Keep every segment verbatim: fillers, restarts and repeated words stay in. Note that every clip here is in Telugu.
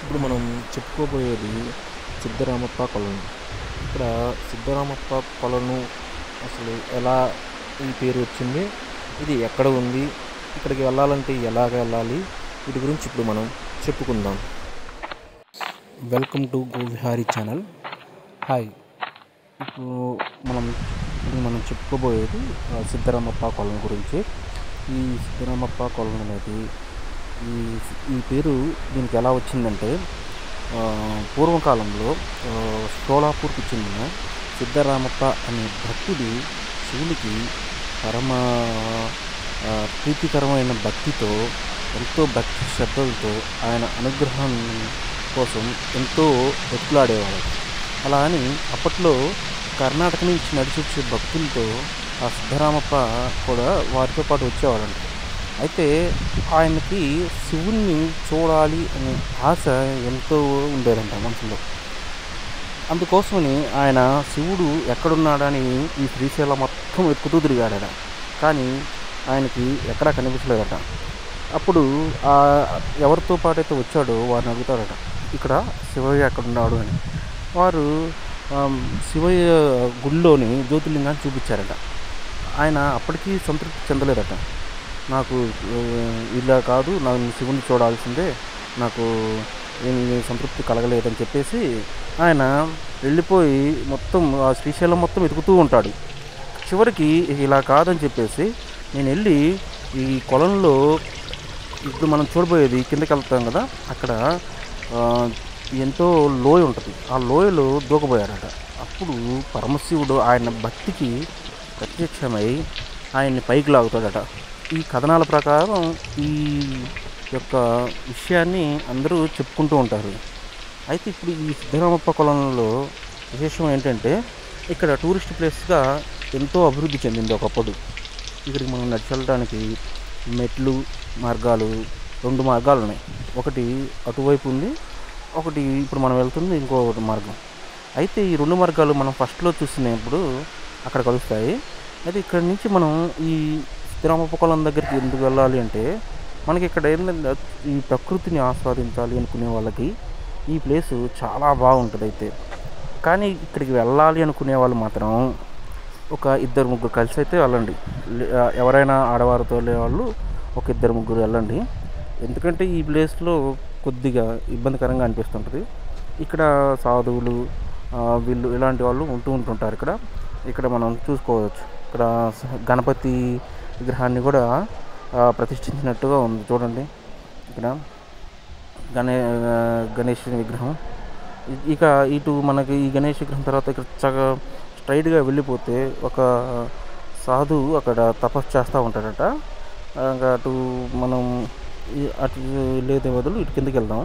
ఇప్పుడు మనం చెప్పుకోబోయేది సిద్ధరామప్ప కొలను. ఇక్కడ సిద్ధరామప్ప కొలను అసలు ఎలా ఈ పేరు వచ్చింది, ఇది ఎక్కడ ఉంది, ఇక్కడికి వెళ్ళాలంటే ఎలాగ వెళ్ళాలి, వీటి గురించి ఇప్పుడు మనం చెప్పుకుందాం. Welcome to Govihari channel. Hi. ఇప్పుడు మనం ఇప్పుడు మనం చెప్పుకోబోయేది ఆ, సిద్ధరామప్ప కొలను గురించి. ఈ సిద్ధరామప్ప కొలను అనేది ఈ ఈ పేరు దీనికి ఎలా వచ్చిందంటే ఆ, పూర్వకాలంలో ఆ, షోలాపూర్కి చెందిన సిద్ధరామప్ప అనే భక్తుడు శివునికి పరమ ఆ, ప్రీతికరమైన భక్తితో, ఎంతో భక్తి శ్రద్ధలతో ఆయన అనుగ్రహం కోసం ఎంతో వెతుకులాడేవాడు. అలా అని అప్పట్లో కర్ణాటక నుంచి నడిచి వచ్చే భక్తులతో ఆ సిద్ధరామప్ప కూడా వారితో పాటు వచ్చేవాడంట. అయితే ఆయనకి శివుణ్ణి చూడాలి అనే ఆశ ఎంతో ఉండేదంట మనసులో. అందుకోసమని ఆయన శివుడు ఎక్కడున్నాడని ఈ శ్రీశైలం మొత్తం వెతుకుతూ తిరిగాడట. కానీ ఆయనకి ఎక్కడా కనిపించలేదట. అప్పుడు ఆ ఎవరితో పాటైతే వచ్చాడో వారిని అడుగుతాడట, ఇక్కడ శివయ్య ఎక్కడున్నాడు అని. వారు ఆమ్, శివయ్య గుడిలోని జ్యోతిర్లింగాన్ని చూపించారట. ఆయన అప్పటికీ సంతృప్తి చెందలేదట. నాకు ఆ, ఇలా కాదు, నాకు శివుని చూడాల్సిందే, నాకు ఏమి సంతృప్తి కలగలేదని చెప్పేసి ఆయన వెళ్ళిపోయి మొత్తం ఆ శ్రీశైలం మొత్తం వెతుకుతూ ఉంటాడు. చివరికి ఇలా కాదని చెప్పేసి నేను వెళ్ళి ఈ కొలంలో ఇప్పుడు మనం చూడబోయేది కిందకి వెళ్తాం కదా, అక్కడ ఆ, ఎంతో లోయ ఉంటుంది. ఆ లోయలో దూకబోయాడట. అప్పుడు పరమశివుడు ఆయన భక్తికి ప్రత్యక్షమై ఆయన్ని పైకి లాగుతాడట. ఈ కథనాల ప్రకారం ఈ యొక్క విషయాన్ని అందరూ చెప్పుకుంటూ ఉంటారు. అయితే ఇప్పుడు ఈ సిద్ధరామప్ప కొలంలో విశేషం ఏంటంటే ఇక్కడ టూరిస్ట్ ప్లేస్గా ఎంతో అభివృద్ధి చెందింది ఒకప్పుడు. ఇక్కడికి మనం నడిచి వెళ్ళడానికి మెట్లు మార్గాలు, రెండు మార్గాలు ఉన్నాయి. ఒకటి అటువైపు ఉంది, ఒకటి ఇప్పుడు మనం వెళ్తుంది ఇంకో మార్గం. అయితే ఈ రెండు మార్గాలు మనం ఫస్ట్లో చూసినప్పుడు అక్కడ కలుస్తాయి. అయితే ఇక్కడ నుంచి మనం ఈ సిద్ధరామప్ప కొలం దగ్గరికి ఎందుకు వెళ్ళాలి అంటే, మనకి ఇక్కడ ఏంటంటే ఈ ప్రకృతిని ఆస్వాదించాలి అనుకునే వాళ్ళకి ఈ ప్లేసు చాలా బాగుంటుంది. అయితే కానీ ఇక్కడికి వెళ్ళాలి అనుకునే వాళ్ళు మాత్రం ఒక ఇద్దరు ముగ్గురు కలిసి అయితే వెళ్ళండి. లే- ఎవరైనా ఆడవారితో వెళ్ళే వాళ్ళు ఒక ఇద్దరు ముగ్గురు వెళ్ళండి. ఎందుకంటే ఈ ప్లేస్లో కొద్దిగా ఇబ్బందికరంగా అనిపిస్తుంటుంది. ఇక్కడ సాధువులు ఆ, వీళ్ళు ఇలాంటి వాళ్ళు ఉంటూ ఉంటుంటారు. ఇక్కడ ఇక్కడ మనం చూసుకోవచ్చు. ఇక్కడ స- గణపతి విగ్రహాన్ని కూడా ఆ, ప్రతిష్ఠించినట్టుగా ఉంది చూడండి. ఇక్కడ గణే గణేష్ విగ్రహం. ఇ- ఇక ఇటు మనకి ఈ గణేష్ విగ్రహం తర్వాత ఇక్కడ చగ స్ట్రైట్గా వెళ్ళిపోతే ఒక సాధువు అక్కడ తపస్సు చేస్తూ ఉంటాడట. ఆ, ఇంకా అటు మనం ఈ- అటు వెళ్ళేదే బదులు ఇటు కిందకి వెళ్దాం.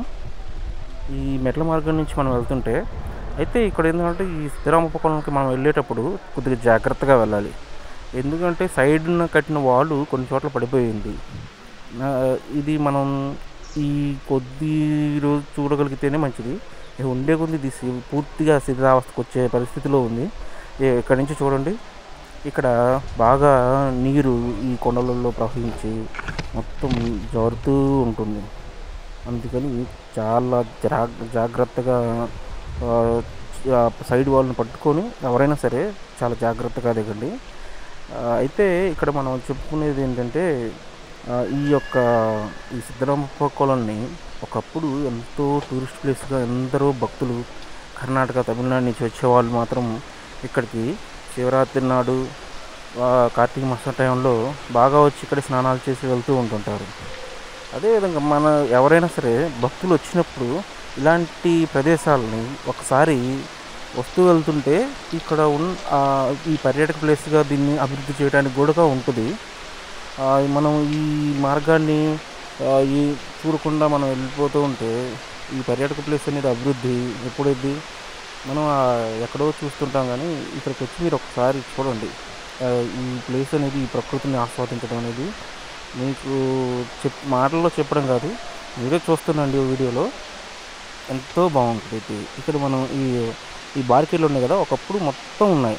ఈ మెట్ల మార్గం నుంచి మనం వెళ్తుంటే అయితే ఇక్కడ ఏంటంటే ఈ సిద్ధరామప్ప కొలంకి మనం వెళ్ళేటప్పుడు కొద్దిగా జాగ్రత్తగా వెళ్ళాలి. ఎందుకంటే సైడ్న కట్టిన వాల్ కొన్ని చోట్ల పడిపోయింది. నా- ఇది మనం ఈ కొద్ది రోజు చూడగలిగితేనే మంచిది. ఇక ఉండే కొద్ది ఇది సి- పూర్తిగా శిథిలావస్థకు వచ్చే పరిస్థితిలో ఉంది. ఏ- ఇక్కడ నుంచి చూడండి, ఇక్కడ బాగా నీరు ఈ కొండలలో ప్రవహించి మొత్తం జారుతూ ఉంటుంది. అందుకని చాలా జా జాగ్రత్తగా ఆ, ఆ సైడ్ వాళ్ళని పట్టుకొని ఎవరైనా సరే చాలా జాగ్రత్తగా దిగండి. ఆ, అయితే ఇక్కడ మనం చెప్పుకునేది ఏంటంటే ఆ, ఈ యొక్క ఈ సిద్ధరామప్ప కొలని ఒకప్పుడు ఎంతో టూరిస్ట్ ప్లేస్గా ఎందరో భక్తులు కర్ణాటక, తమిళనాడు నుంచి వచ్చేవాళ్ళు మాత్రం ఇక్కడికి శివరాత్రి నాడు ఆ, కార్తీక మాసం టైంలో బాగా వచ్చి ఇక్కడ స్నానాలు చేసి వెళ్తూ ఉంటుంటారు. అదేవిధంగా మన ఎవరైనా సరే భక్తులు వచ్చినప్పుడు ఇలాంటి ప్రదేశాలని ఒకసారి వస్తూ వెళ్తుంటే ఇక్కడ ఉన్న ఆ, ఈ పర్యాటక ప్లేస్గా దీన్ని అభివృద్ధి చేయడానికి కూడా ఉంటుంది. ఆ, మనం ఈ మార్గాన్ని ఆ, ఈ చూడకుండా మనం వెళ్ళిపోతూ ఉంటే ఈ పర్యాటక ప్లేస్ అనేది అభివృద్ధి ఎప్పుడైద్ది మనం ఆ, ఎక్కడో చూస్తుంటాం. కానీ ఇక్కడికి వచ్చి మీరు ఒకసారి చూడండి. ఆ, ఈ ప్లేస్ అనేది, ఈ ప్రకృతిని ఆస్వాదించడం అనేది మీకు చెప్ మాటల్లో చెప్పడం కాదు, మీరే చూస్తుండండి ఈ వీడియోలో. ఎంతో బాగుంటుంది. అయితే ఇక్కడ మనం ఈ ఈ బార్కెళ్ళు ఉన్నాయి కదా, ఒకప్పుడు మొత్తం ఉన్నాయి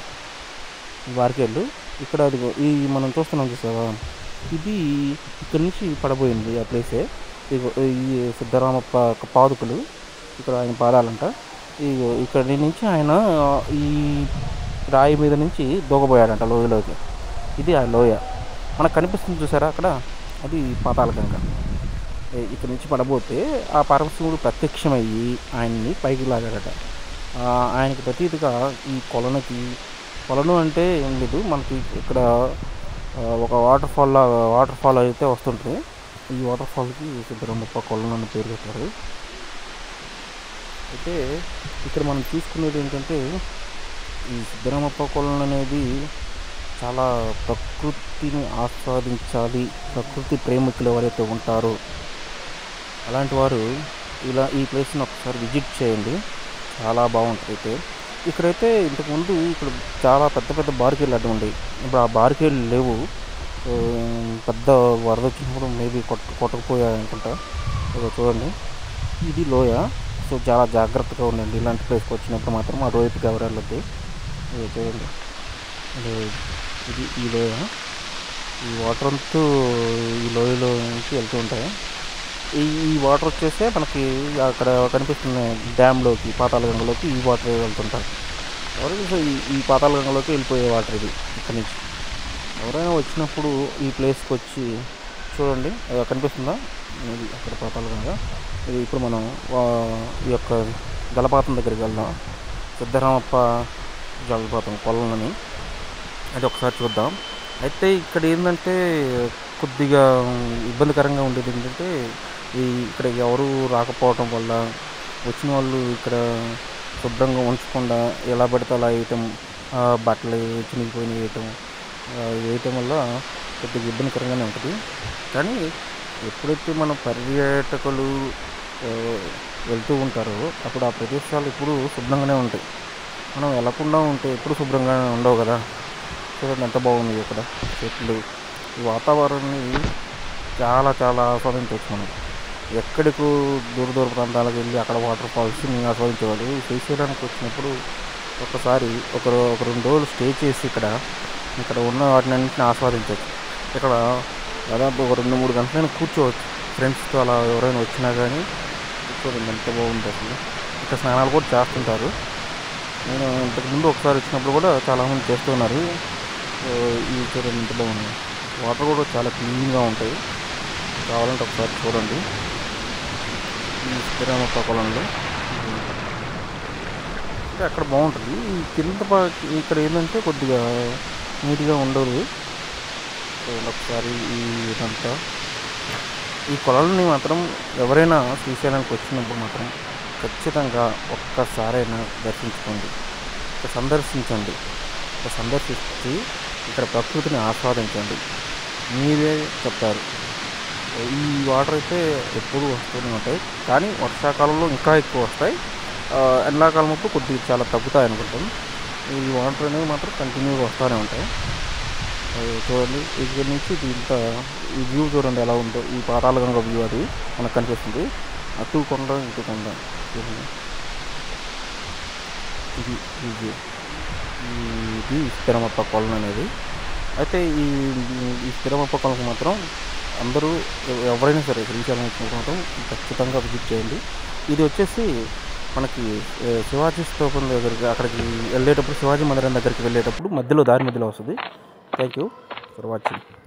ఈ బార్కెళ్ళు. ఇక్కడ అది ఈ మనం చూస్తున్నాం చూసావా, ఇది ఇక్కడ నుంచి పడబోయింది ఆ ప్లేసే. ఇగో ఈ సిద్ధరామప్ప పాదుకలు ఇక్కడ ఆయన పాదాలంట. ఈ ఇక్కడి నుంచి ఆయన ఈ రాయి మీద నుంచి దూకబోయాడంట లోయలోకి. ఇది ఆ లోయ మనకు కనిపిస్తుంది చూసారా అక్కడ, అది పాతాళగంగ. ఇక్కడ నుంచి పడబోతే ఆ పరమశివుడు ప్రత్యక్షమయ్యి ఆయన్ని పైకి లాగాడట. ఆయనకి ప్రతీతిగా ఈ కొలనుకి, కొలను అంటే ఏం లేదు, మనకి ఇక్కడ ఒక వాటర్ ఫాల్ వాటర్ ఫాల్ అయితే వస్తుంటుంది. ఈ వాటర్ ఫాల్కి సిద్ధరామప్ప కొలను అని పేరు పెట్టారు. అయితే ఇక్కడ మనం చూసుకునేది ఏంటంటే, ఈ సిద్ధరామప్ప కొలను అనేది చాలా ప్రకృతిని ఆస్వాదించాలి, ప్రకృతి ప్రేమికులు ఎవరైతే ఉంటారో అలాంటి వారు ఇలా ఈ ప్లేస్ని ఒకసారి విజిట్ చేయండి, చాలా బాగుంటుంది. అయితే ఇక్కడైతే ఇంతకుముందు ఇక్కడ చాలా పెద్ద పెద్ద బార్కేళ్ళు అడ్డం ఉండేవి. ఇప్పుడు ఆ బార్కేళ్ళు లేవు. పెద్ద వరద వచ్చినప్పుడు మేబీ కొట్ట కొట్టకపోయాయి అనుకుంటా. చూడండి, ఇది లోయ. సో చాలా జాగ్రత్తగా ఉండండి ఇలాంటి ప్లేస్కి వచ్చినప్పుడు మాత్రం. ఆ రోడ్డుకి ఎవరు వెళ్ళొద్దు. చూడండి, ఇది ఈ లోయ. ఈ వాటర్ అంతా ఈ లోయలో నుంచి వెళ్తూ ఉంటాయి. ఈ ఈ వాటర్ వచ్చేస్తే మనకి అక్కడ కనిపిస్తున్న డ్యామ్లోకి, పాతాళగంగలోకి ఈ వాటర్ వెళ్తుంటారు. ఎవరైనా సో ఈ ఈ పాతాళగంగలోకి వెళ్ళిపోయే వాటర్ ఇది. ఇక్కడ నుంచి ఎవరైనా వచ్చినప్పుడు ఈ ప్లేస్కి వచ్చి చూడండి, కనిపిస్తుందా ఇది అక్కడ పాతాళగంగ. ఇది ఇప్పుడు మనం ఈ యొక్క జలపాతం దగ్గరికి వెళ్దాం, సిద్ధరామప్ప జలపాతం కొలనని. అది ఒకసారి చూద్దాం. అయితే ఇక్కడ ఏంటంటే కొద్దిగా ఇబ్బందికరంగా ఉండేది ఏంటంటే, ఈ ఇక్కడ ఎవరు రాకపోవటం వల్ల వచ్చిన వాళ్ళు ఇక్కడ శుభ్రంగా ఉంచకుండా ఎలా పడితే అలా వేయటం, బట్టలు చినిగిపోయిన వేయటం వేయటం వల్ల కొద్దిగా ఇబ్బందికరంగానే ఉంటుంది. కానీ ఎప్పుడైతే మన పర్యాటకులు వెళ్తూ ఉంటారో అప్పుడు ఆ ప్రదేశాలు ఎప్పుడు శుభ్రంగానే ఉంటాయి. మనం వెళ్ళకుండా ఉంటే ఎప్పుడు శుభ్రంగానే ఉండవు కదా. చూడండి ఎంత బాగుంది ఇక్కడ చెట్లు, ఈ వాతావరణాన్ని చాలా చాలా ఆస్వాదించవచ్చు మనం. ఎక్కడికి దూర దూర ప్రాంతాలకు వెళ్ళి అక్కడ వాటర్ ఫాల్స్ని ఆస్వాదించేవాడు. శ్రీశైలానికి వచ్చినప్పుడు ఒకసారి ఒక ఒక రెండు రోజులు స్టే చేసి ఇక్కడ ఇక్కడ ఉన్న వాటిని అన్నింటిని ఆస్వాదించవచ్చు. ఇక్కడ దాదాపు ఒక రెండు మూడు గంటలైనా కూర్చోవచ్చు ఫ్రెండ్స్తో అలా ఎవరైనా వచ్చినా కానీ. చూడండి ఎంత బాగుంది అసలు. ఇక్కడ స్నానాలు కూడా చేస్తుంటారు. నేను ఇంతకుముందు ఒకసారి వచ్చినప్పుడు కూడా చాలామంది చేస్తున్నారు. ఈ చూడండి ఎంత బాగుంది. వాటర్ కూడా చాలా క్లీన్గా ఉంటాయి. కావాలంటే ఒకసారి చూడండి ఈ సిద్ధరామప్ప కొలంలో. అంటే అక్కడ బాగుంటుంది. ఈ కింద ఇక్కడ ఏంటంటే కొద్దిగా నీట్గా ఉండదు. ఒకసారి ఈ ఇదంతా ఈ కొలలని మాత్రం ఎవరైనా శ్రీశైలానికి వచ్చినప్పుడు మాత్రం ఖచ్చితంగా ఒక్కసారైనా దర్శించుకోండి, సందర్శించండి. సందర్శించి ఇక్కడ ప్రకృతిని ఆస్వాదించండి. మీరే చెప్తారు. ఈ వాటర్ అయితే ఎప్పుడు వస్తూనే ఉంటాయి, కానీ వర్షాకాలంలో ఇంకా ఎక్కువ వస్తాయి. ఎండాకాలం అప్పుడు కొద్దిగా చాలా తగ్గుతాయి అనుకుంటాం. ఈ వాటర్ అనేవి మాత్రం కంటిన్యూగా వస్తూనే ఉంటాయి. చూడండి ఇక్కడ నుంచి దీంతో ఈ వ్యూ చూడండి ఎలా ఉందో. ఈ పాతాళగంగ వ్యూ అది మనకు కనిపిస్తుంది. అటు కొండ ఇటు కొండ. ఇది ఈ వ్యూ. ఇది సిద్ధరామప్ప కొలను అనేది. అయితే ఈ ఈ సిద్ధరామప్ప కొలకు మాత్రం అందరూ ఎవరైనా సరే శ్రీశైలం వచ్చినప్పుడు మాత్రం ఖచ్చితంగా విజిట్ చేయండి. ఇది వచ్చేసి మనకి శివాజీ స్తూపం దగ్గరికి అక్కడికి వెళ్ళేటప్పుడు, శివాజీ మందిరం దగ్గరికి వెళ్ళేటప్పుడు మధ్యలో దారి మధ్యలో వస్తుంది. Thank you for watching.